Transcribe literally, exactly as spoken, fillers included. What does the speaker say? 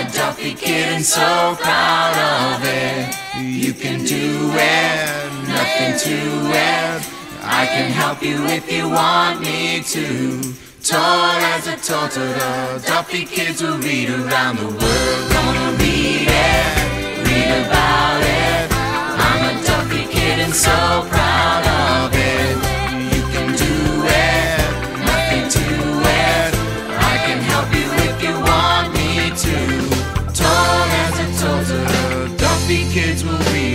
a Duffy kid and so proud of it. You can do it, nothing to it. I can help you if you want me to. Tall as a turtle, the Duffy kids will read around the world. Gonna read it, read about it. I'm a Duffy kid and so proud of it. You can do it, nothing to it. I can help you if you want me to. Tall as a turtle, the Duffy kids will read